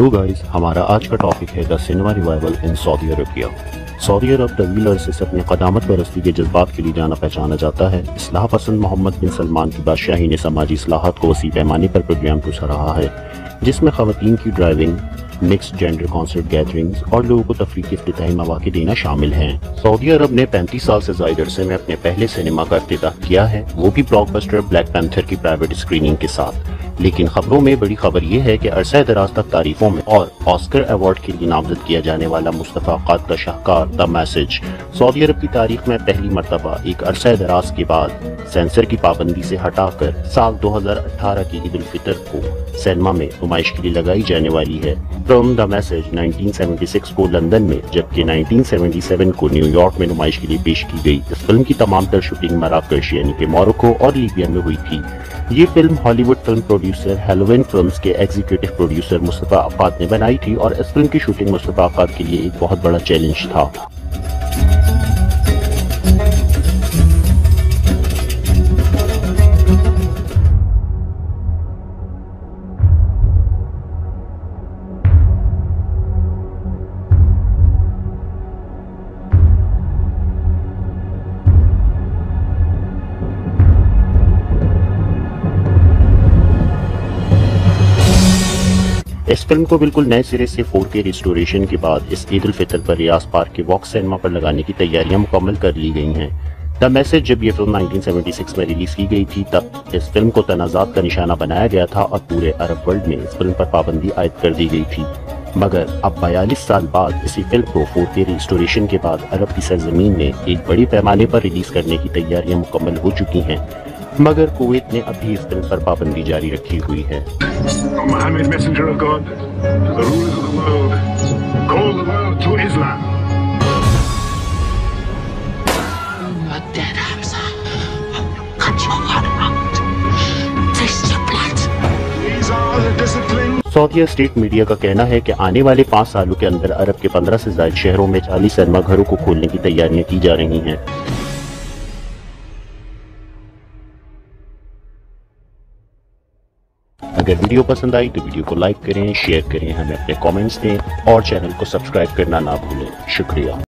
Hello guys, हमारा आज का टॉपिक है the cinema revival in Saudi Arabia. Saudi Arab तवील अरसे से अपने क़दामत परस्ती के जज्बात के लिए जाना पहचाना जाता है। इस्लाह पसंद मोहम्मद बिन सलमान की बादशाही ने समाजी इस्लाहात को वसी पैमाने पर प्रोग्राम टूसा रहा है, जिसमें ख़वातीन की driving, mixed gender concert gatherings और लोगों को तफरीह के इफ्तिताही मौके देना शामिल हैं। सऊदी अरब ने 35 साल से ज़ायद अरसे में अपने पहले सिनेमा का इफ्तिताह किया है, वो भी ब्लॉकबस्टर ब्लैक पैंथर की प्राइवेट स्क्रीनिंग के साथ। लेकिन खबरों में बड़ी खबर यह है कि अरसा दराज तक तारीफों में और ऑस्कर अवार्ड के लिए नामजद किया जाने वाला मुस्तफ़ा अक्काद का शाहकार द मैसेज सऊदी अरब की तारीख में पहली मरतबा एक अरसा दराज के बाद सेंसर की पाबंदी से हटाकर साल 2018 की ईद-उल-फितर को सिनेमा में नुमाइश के लिए लगाई जाने वाली है। फिल्म द मैसेज 1976 को लंदन में जबकि 1977 को न्यूयॉर्क में नुमाइश के लिए पेश की गई। इस फिल्म की तमाम तर शूटिंग मराकश यानी कि मोरक्को और लीबिया में हुई थी। ये film Hollywood film producer Halloween films के एग्जीक्यूटिव प्रोड्यूसर मुस्तफ़ा अक्काद ने बनाई थी और इस फिल्म की शूटिंग मुस्तफ़ा अक्काद के लिए एक बहुत बड़ा चैलेंज था। इस फिल्म को बिल्कुल नए सिरे से 4K रिस्टोरेशन के बाद इस ईद-उल-फितर पर रियाज पार्क के वॉक्स सिनेमा पर लगाने की तैयारियां मुकम्मल कर ली गई हैं। द मैसेज जब ये फिल्म 1976 में रिलीज की गई थी तब इस फिल्म को तनाज़ात का निशाना बनाया गया था और पूरे अरब वर्ल्ड में इस फिल्म पर पाबंदी आयद कर दी गई थी। मगर अब 42 साल बाद इसी फिल्म को 4K रिस्टोरेशन के बाद अरब की सरजमीन में एक बड़ी पैमाने पर रिलीज करने की तैयारियां मुकम्मल हो चुकी हैं, मगर कुवैत ने अभी इस फिल्म पर पाबंदी जारी रखी हुई है। Mohammad, messenger of God, to the rulers of the world, call the world to Islam. You are dead, Hamza. Cut your heart out. Taste your blood. These are the disciplines. Saudi state media का कहना है कि आने वाले 5 सालों के अंदर अरब के 15 से ज्यादा शहरों में 40 सिनेमा घरों को खोलने की तैयारियां की जा रही हैं। अगर वीडियो पसंद आई तो वीडियो को लाइक करें, शेयर करें, हमें अपने कमेंट्स दें और चैनल को सब्सक्राइब करना ना भूलें। शुक्रिया।